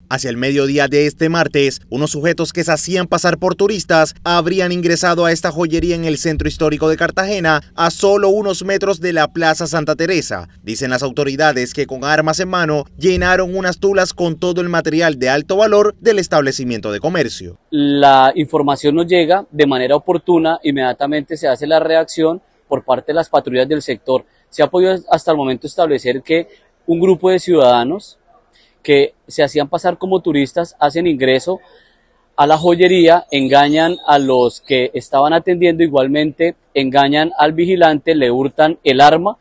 Hacia el mediodía de este martes, unos sujetos que se hacían pasar por turistas habrían ingresado a esta joyería en el centro histórico de Cartagena, a solo unos metros de la Plaza Santa Teresa. Dicen las autoridades que con armas en mano llenaron unas tulas con todo el material de alto valor del establecimiento de comercio. La información nos llega de manera oportuna, inmediatamente se hace la reacción por parte de las patrullas del sector. Se ha podido hasta el momento establecer que un grupo de ciudadanos que se hacían pasar como turistas hacen ingreso a la joyería, engañan a los que estaban atendiendo, igualmente engañan al vigilante, le hurtan el arma,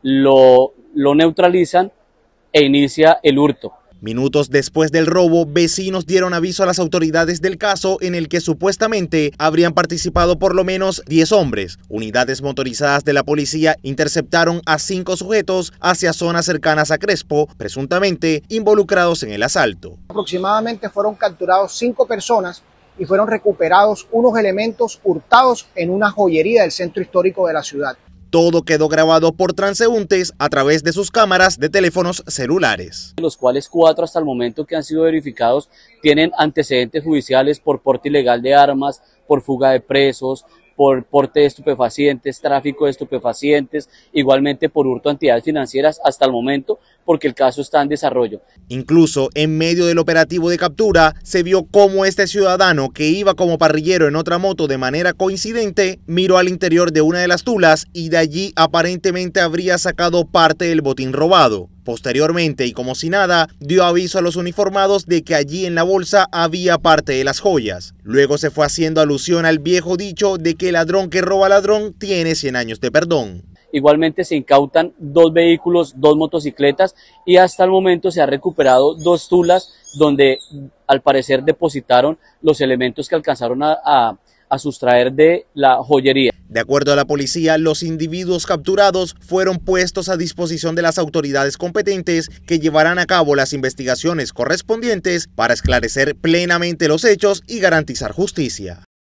lo neutralizan e inicia el hurto. Minutos después del robo, vecinos dieron aviso a las autoridades del caso en el que supuestamente habrían participado por lo menos 10 hombres. Unidades motorizadas de la policía interceptaron a 5 sujetos hacia zonas cercanas a Crespo, presuntamente involucrados en el asalto. Aproximadamente fueron capturados 5 personas y fueron recuperados unos elementos hurtados en una joyería del centro histórico de la ciudad. Todo quedó grabado por transeúntes a través de sus cámaras de teléfonos celulares. Los cuales 4 hasta el momento que han sido verificados tienen antecedentes judiciales por porte ilegal de armas, por fuga de presos, por porte de estupefacientes, tráfico de estupefacientes, igualmente por hurto a entidades financieras hasta el momento, porque el caso está en desarrollo. Incluso en medio del operativo de captura se vio cómo este ciudadano, que iba como parrillero en otra moto de manera coincidente, miró al interior de una de las tulas y de allí aparentemente habría sacado parte del botín robado. Posteriormente, y como si nada, dio aviso a los uniformados de que allí en la bolsa había parte de las joyas. Luego se fue haciendo alusión al viejo dicho de que ladrón que roba ladrón tiene 100 años de perdón. Igualmente se incautan 2 vehículos, 2 motocicletas y hasta el momento se ha recuperado 2 tulas donde al parecer depositaron los elementos que alcanzaron a sustraer de la joyería. De acuerdo a la policía, los individuos capturados fueron puestos a disposición de las autoridades competentes que llevarán a cabo las investigaciones correspondientes para esclarecer plenamente los hechos y garantizar justicia.